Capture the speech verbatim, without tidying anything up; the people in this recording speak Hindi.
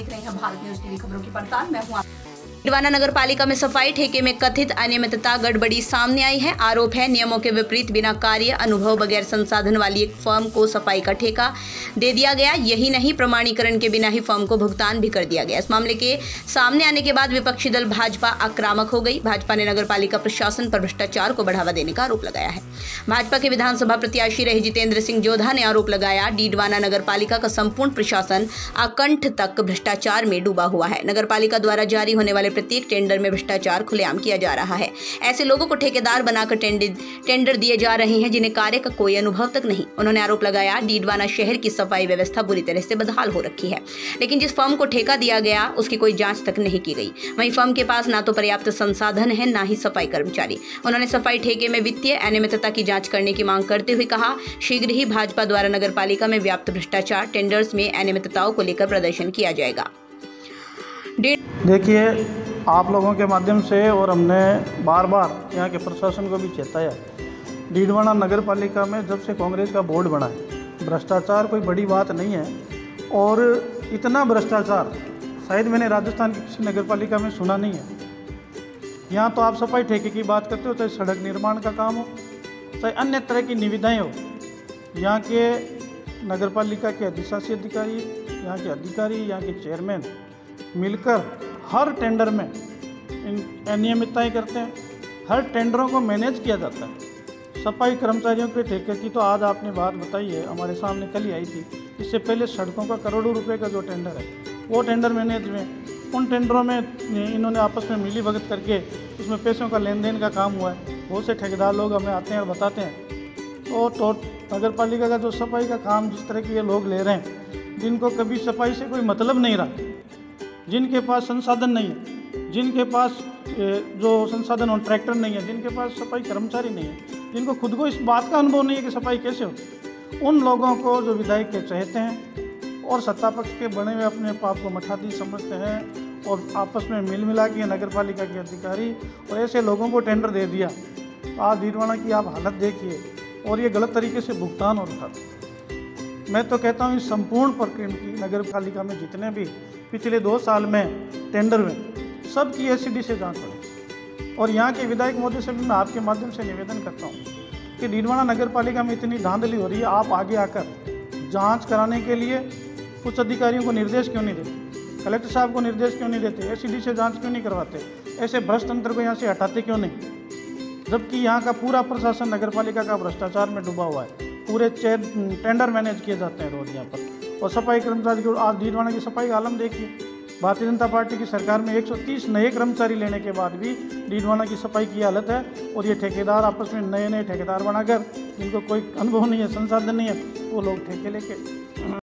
देख रहे हैं भारत न्यूज टीवी खबरों की पड़ताल। मैं हूं डीडवाना नगर पालिका में सफाई ठेके में कथित अनियमितता गड़बड़ी सामने आई है। आरोप है नियमों के विपरीत बिना कार्य अनुभव बगैर संसाधन वाली एक फर्म को सफाई का ठेका दे दिया गया। यही नहीं, प्रमाणीकरण के बिना ही फर्म को भुगतान भी कर दिया गया। इस मामले के सामने आने के बाद विपक्षी दल भाजपा आक्रामक हो गई। भाजपा ने नगर पालिका प्रशासन पर भ्रष्टाचार को बढ़ावा देने का आरोप लगाया है। भाजपा के विधानसभा प्रत्याशी रहे जितेंद्र सिंह जोधा ने आरोप लगाया, डीडवाना नगर पालिका का संपूर्ण प्रशासन आकंठ तक भ्रष्टाचार में डूबा हुआ है। नगर पालिका द्वारा जारी होने वाले प्रत्येक टेंडर में भ्रष्टाचार खुलेआम किया जा रहा है। ऐसे लोगों को ठेकेदार बनाकर टेंडर दिए जा रहे हैं जिन्हें कार्य का कोई अनुभव तक नहीं। उन्होंने आरोप लगाया, डीडवाना शहर की सफाई व्यवस्था बुरी तरह से बदहाल हो रखी है, लेकिन जिस फर्म को ठेका दिया गया उसकी कोई जांच तक नहीं की गई। वहीं फर्म के पास ना तो पर्याप्त संसाधन है, ना ही सफाई कर्मचारी। उन्होंने सफाई ठेके में वित्तीय अनियमितता की जांच करने की मांग करते हुए कहा, शीघ्र ही भाजपा द्वारा नगर पालिका में व्याप्त भ्रष्टाचार, टेंडर्स में अनियमितताओं को लेकर प्रदर्शन किया जाएगा। देखिए, आप लोगों के माध्यम से और हमने बार बार यहाँ के प्रशासन को भी चेताया, डीडवाना नगर पालिका में जब से कांग्रेस का बोर्ड बना है, भ्रष्टाचार कोई बड़ी बात नहीं है। और इतना भ्रष्टाचार शायद मैंने राजस्थान की किसी नगर पालिका में सुना नहीं है। यहाँ तो आप सफाई ठेके की बात करते हो, चाहे सड़क निर्माण का काम हो, चाहे अन्य तरह की निविदाएँ हो, यहाँ के नगर पालिका के अधिशासी अधिकारी, यहाँ के अधिकारी, यहाँ के चेयरमैन मिलकर हर टेंडर में अनियमितताएँ करते हैं। हर टेंडरों को मैनेज किया जाता है। सफाई कर्मचारियों के ठेके की तो आज आपने बात बताई है, हमारे सामने कल ही आई थी। इससे पहले सड़कों का करोड़ों रुपए का जो टेंडर है वो टेंडर मैनेज में, उन टेंडरों में इन्होंने आपस में मिली भगत करके उसमें पैसों का लेन देन का काम हुआ है। बहुत से ठेकेदार लोग हमें आते हैं और बताते हैं। और तो नगर पालिका का जो सफाई का काम जिस तरह के ये लोग ले रहे हैं, जिनको कभी सफाई से कोई मतलब नहीं रहा, जिनके पास संसाधन नहीं है, जिनके पास जो संसाधन और ट्रैक्टर नहीं है, जिनके पास सफाई कर्मचारी नहीं है, जिनको खुद को इस बात का अनुभव नहीं है कि सफाई कैसे होती, उन लोगों को जो विधायक के चाहते हैं और सत्ता पक्ष के बने हुए अपने पाप को मठादी समझते हैं और आपस में मिल मिला के नगर पालिका के अधिकारी और ऐसे लोगों को टेंडर दे दिया। आज डीडवाना की आप हालत देखिए, और ये गलत तरीके से भुगतान हो रहा था। मैं तो कहता हूँ इस संपूर्ण प्रक्रिया की नगर पालिका में जितने भी पिछले दो साल में टेंडर में सब की एससीडी से जांच हो। और यहाँ के विधायक महोदय से भी मैं आपके माध्यम से निवेदन करता हूँ कि डीडवाना नगर पालिका में इतनी धांधली हो रही है, आप आगे आकर जांच कराने के लिए कुछ अधिकारियों को निर्देश क्यों नहीं देते, कलेक्टर साहब को निर्देश क्यों नहीं देते, एससीडी से जाँच क्यों नहीं करवाते, ऐसे भ्रष्ट तंत्र को यहाँ से हटाते क्यों नहीं, जबकि यहाँ का पूरा प्रशासन नगर पालिका का भ्रष्टाचार में डूबा हुआ है। पूरे टेंडर मैनेज किए जाते हैं रोज यहाँ पर। और सफाई कर्मचारी को आज डीडवाना की सफाई का आलम देखिए, भारतीय जनता पार्टी की सरकार में एक सौ तीस नए कर्मचारी लेने के बाद भी डीडवाना की सफाई की हालत है। और ये ठेकेदार आपस में नए नए ठेकेदार बनाकर, जिनको कोई अनुभव नहीं है, संसाधन नहीं है, वो लोग ठेके लेके